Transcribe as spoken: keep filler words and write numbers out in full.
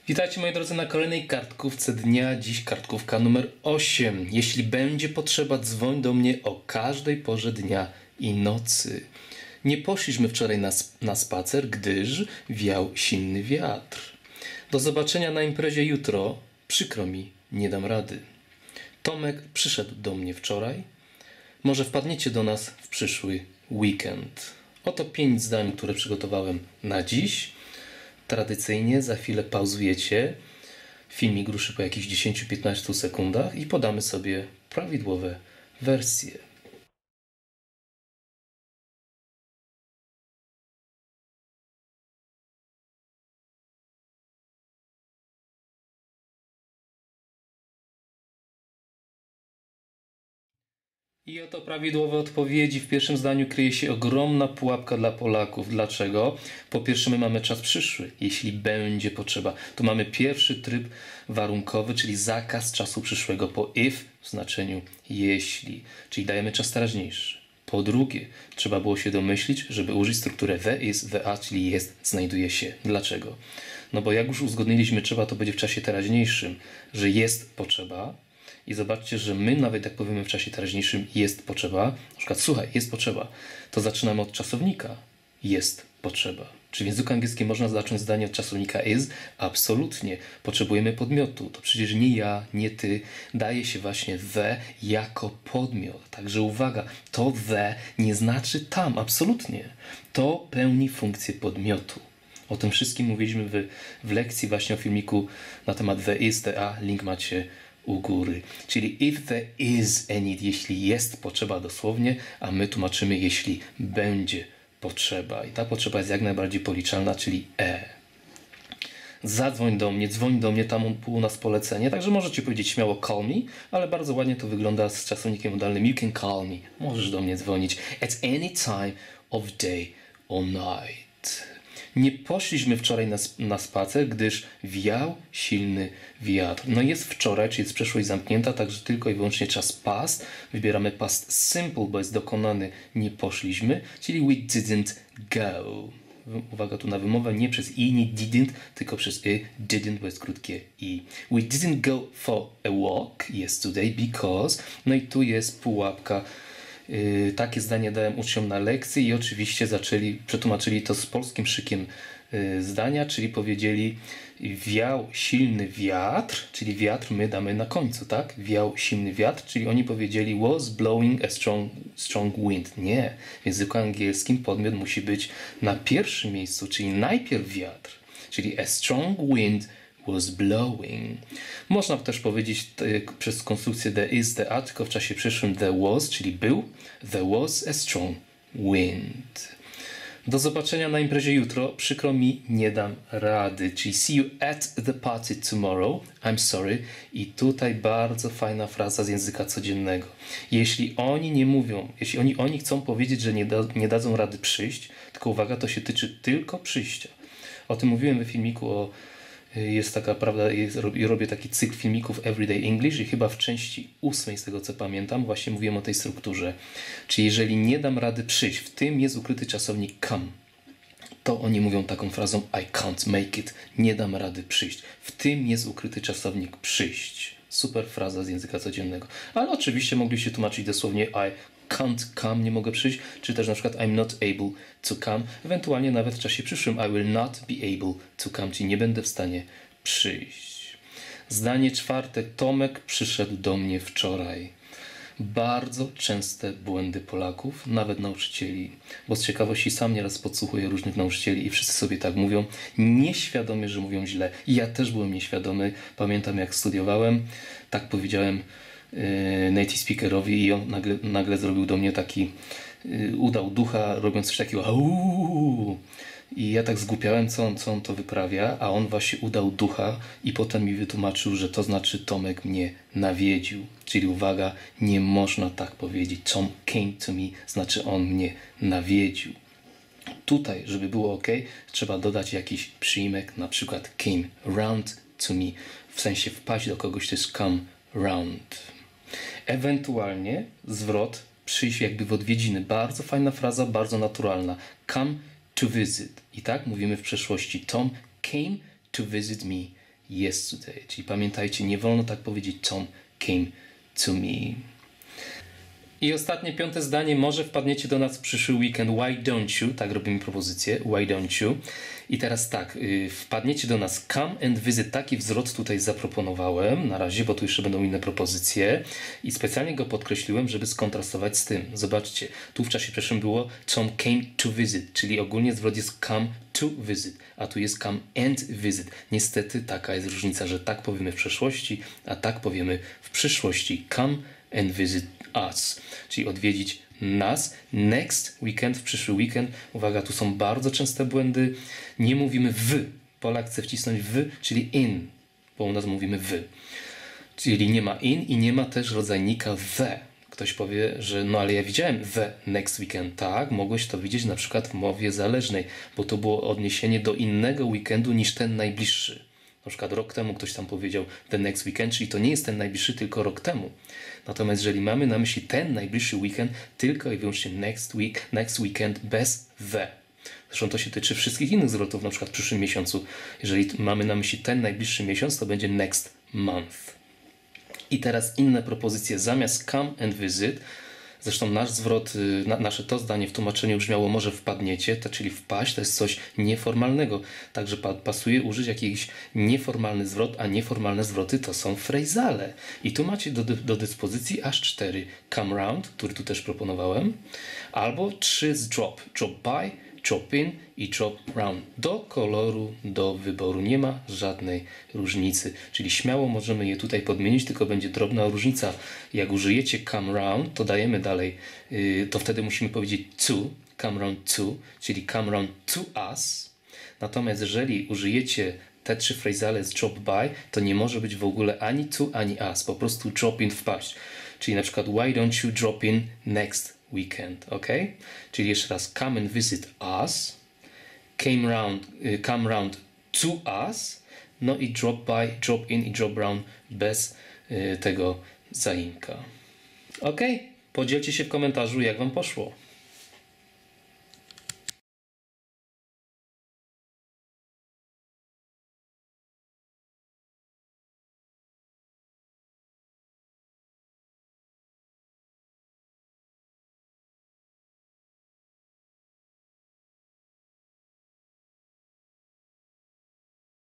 Witajcie moi drodzy na kolejnej kartkówce dnia. Dziś kartkówka numer osiem. Jeśli będzie potrzeba, dzwoń do mnie o każdej porze dnia i nocy. Nie poszliśmy wczoraj na, na spacer, gdyż wiał silny wiatr. Do zobaczenia na imprezie jutro. Przykro mi, nie dam rady. Tomek przyszedł do mnie wczoraj. Może wpadniecie do nas w przyszły weekend. Oto pięć zdań, które przygotowałem na dziś. Tradycyjnie za chwilę pauzujecie. Filmik ruszy po jakichś dziesięciu do piętnastu sekundach i podamy sobie prawidłowe wersje. I oto prawidłowe odpowiedzi. W pierwszym zdaniu kryje się ogromna pułapka dla Polaków. Dlaczego? Po pierwsze, my mamy czas przyszły, jeśli będzie potrzeba. Tu mamy pierwszy tryb warunkowy, czyli zakaz czasu przyszłego po if w znaczeniu jeśli, czyli dajemy czas teraźniejszy. Po drugie, trzeba było się domyślić, żeby użyć strukturę the is, the are, czyli jest, znajduje się. Dlaczego? No bo jak już uzgodniliśmy, trzeba to będzie w czasie teraźniejszym, że jest potrzeba. I zobaczcie, że my nawet jak powiemy w czasie teraźniejszym jest potrzeba, na przykład słuchaj, jest potrzeba, to zaczynamy od czasownika jest potrzeba. Czy w języku angielskim można zacząć zdanie od czasownika is? Absolutnie. Potrzebujemy podmiotu. To przecież nie ja, nie ty. Daje się właśnie the jako podmiot. Także uwaga, to the nie znaczy tam. Absolutnie. To pełni funkcję podmiotu. O tym wszystkim mówiliśmy w, w lekcji właśnie o filmiku na temat the is, the are. Link macie u góry. Czyli if there is a need, jeśli jest potrzeba dosłownie, a my tłumaczymy, jeśli będzie potrzeba. I ta potrzeba jest jak najbardziej policzalna, czyli e. Zadzwoń do mnie, dzwoń do mnie, tam u nas polecenie. Także możecie powiedzieć śmiało call me, ale bardzo ładnie to wygląda z czasownikiem modalnym you can call me. Możesz do mnie dzwonić at any time of day or night. Nie poszliśmy wczoraj na, na spacer, gdyż wiał silny wiatr. No jest wczoraj, czyli jest przeszłość zamknięta, także tylko i wyłącznie czas past. Wybieramy past simple, bo jest dokonany nie poszliśmy, czyli we didn't go. Uwaga tu na wymowę, nie przez i, nie didn't, tylko przez y, didn't, bo jest krótkie i. We didn't go for a walk yesterday because, no i tu jest pułapka. Yy, takie zdanie dałem uczniom na lekcji i oczywiście zaczęli, przetłumaczyli to z polskim szykiem yy, zdania, czyli powiedzieli wiał silny wiatr, czyli wiatr my damy na końcu, tak? Wiał silny wiatr, czyli oni powiedzieli was blowing a strong, strong wind. Nie, w języku angielskim podmiot musi być na pierwszym miejscu, czyli najpierw wiatr, czyli a strong wind was blowing. Można też powiedzieć y, przez konstrukcję the is, the are, tylko w czasie przyszłym there was, czyli był. There was a strong wind. Do zobaczenia na imprezie jutro. Przykro mi, nie dam rady. Czyli see you at the party tomorrow. I'm sorry. I tutaj bardzo fajna fraza z języka codziennego. Jeśli oni nie mówią, jeśli oni, oni chcą powiedzieć, że nie, da, nie dadzą rady przyjść, tylko uwaga, to się tyczy tylko przyjścia. O tym mówiłem w filmiku o Jest taka, prawda, jest, robię taki cykl filmików Everyday English i chyba w części ósmej, z tego co pamiętam, właśnie mówiłem o tej strukturze. Czyli jeżeli nie dam rady przyjść, w tym jest ukryty czasownik come, to oni mówią taką frazą I can't make it, nie dam rady przyjść. W tym jest ukryty czasownik przyjść. Super fraza z języka codziennego. Ale oczywiście mogliście tłumaczyć dosłownie I can't come, nie mogę przyjść, czy też na przykład I'm not able to come, ewentualnie nawet w czasie przyszłym I will not be able to come, czyli nie będę w stanie przyjść. Zdanie czwarte. Tomek przyszedł do mnie wczoraj. Bardzo częste błędy Polaków, nawet nauczycieli, bo z ciekawości sam nieraz podsłuchuję różnych nauczycieli i wszyscy sobie tak mówią, nieświadomie, że mówią źle. I ja też byłem nieświadomy, pamiętam jak studiowałem, tak powiedziałem native speakerowi i on nagle, nagle zrobił do mnie taki, yy, udał ducha, robiąc coś takiego auuu. I ja tak zgłupiałem, co on, co on to wyprawia, a on właśnie udał ducha i potem mi wytłumaczył, że to znaczy Tomek mnie nawiedził. Czyli uwaga, nie można tak powiedzieć. Tom came to me, znaczy on mnie nawiedził. Tutaj, żeby było ok, trzeba dodać jakiś przyimek, na przykład came round to me, w sensie wpaść do kogoś, to jest come round. Ewentualnie zwrot przyjść jakby w odwiedziny. Bardzo fajna fraza, bardzo naturalna. Come to visit. I tak mówimy w przeszłości. Tom came to visit me yesterday. Czyli pamiętajcie, nie wolno tak powiedzieć Tom came to me. I ostatnie, piąte zdanie. Może wpadniecie do nas w przyszły weekend. Why don't you? Tak robimy propozycję. Why don't you? I teraz tak. Yy, wpadniecie do nas. Come and visit. Taki wzrost tutaj zaproponowałem na razie, bo tu jeszcze będą inne propozycje. I specjalnie go podkreśliłem, żeby skontrastować z tym. Zobaczcie. Tu w czasie pierwszym było Tom came to visit. Czyli ogólnie zwrot jest come to visit. A tu jest come and visit. Niestety taka jest różnica, że tak powiemy w przeszłości, a tak powiemy w przyszłości. Come and visit us, czyli odwiedzić nas. Next weekend, w przyszły weekend. Uwaga, tu są bardzo częste błędy. Nie mówimy w. Polak chce wcisnąć w, czyli in, bo u nas mówimy w. Czyli nie ma in i nie ma też rodzajnika the. Ktoś powie, że no ale ja widziałem the next weekend. Tak, mogłeś to widzieć na przykład w mowie zależnej, bo to było odniesienie do innego weekendu niż ten najbliższy. Na przykład rok temu ktoś tam powiedział the next weekend, czyli to nie jest ten najbliższy, tylko rok temu. Natomiast jeżeli mamy na myśli ten najbliższy weekend, tylko i wyłącznie next week, next weekend bez the. Zresztą to się tyczy wszystkich innych zwrotów, na przykład w przyszłym miesiącu. Jeżeli mamy na myśli ten najbliższy miesiąc, to będzie next month. I teraz inne propozycje zamiast come and visit. Zresztą nasz zwrot, na, nasze to zdanie w tłumaczeniu brzmiało może wpadniecie, to, czyli wpaść to jest coś nieformalnego. Także pa, pasuje użyć jakiś nieformalny zwrot, a nieformalne zwroty to są frejzale. I tu macie do, do dyspozycji aż cztery. Come round, który tu też proponowałem, albo trzy z drop. Drop by, drop in i drop round. Do koloru, do wyboru. Nie ma żadnej różnicy. Czyli śmiało możemy je tutaj podmienić, tylko będzie drobna różnica. Jak użyjecie come round, to dajemy dalej, yy, to wtedy musimy powiedzieć to, come round to, czyli come round to us. Natomiast jeżeli użyjecie te trzy frezale z drop by, to nie może być w ogóle ani to, ani us. Po prostu drop in, wpaść. Czyli na przykład why don't you drop in next weekend, ok? Czyli jeszcze raz come and visit us, came round, y, come round to us, no i drop by, drop in i drop round bez y, tego zaimka. Ok? Podzielcie się w komentarzu, jak wam poszło.